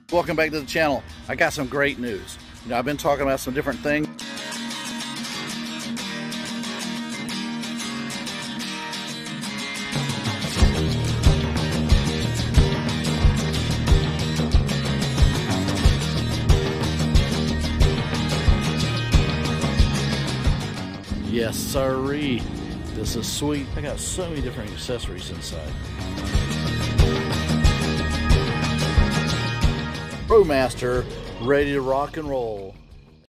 Welcome back to the channel. I got some great news. You know, I've been talking about some different things. Yes, sirree. This is sweet. I got so many different accessories inside. ProMaster, ready to rock and roll.